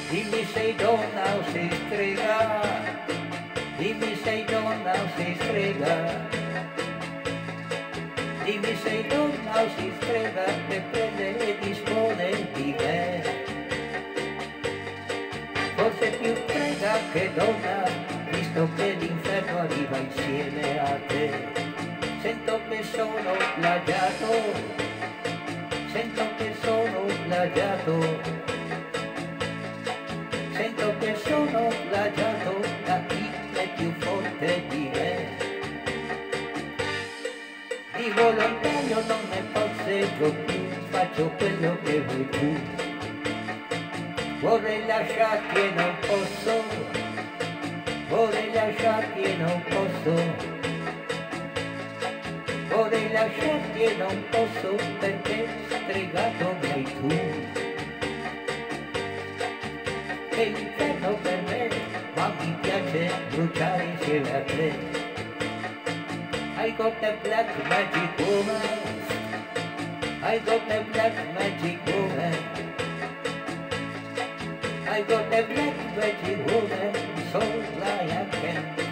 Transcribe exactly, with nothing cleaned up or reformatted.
Dimmi sei donna o sei strega, dimmi sei donna o sei strega, dimmi sei donna o sei strega che prende e dispone di me. Forse più strega che donna, visto che l'inferno arriva insieme a te. Sento che sono plagiato, sento che sono plagiato, sento che sono plagiato da chi è più forte di me. Di volontario non ne posso più, faccio quello che vuoi tu. Vorrei lasciarti e non posso, vorrei lasciarti e non posso, vorrei lasciarti e non posso perché stregato mi hai tu. È inferno per me, ma mi piace bruciare insieme a te. I got the black magic woman, I got the black magic woman, I got the black magic woman, so I can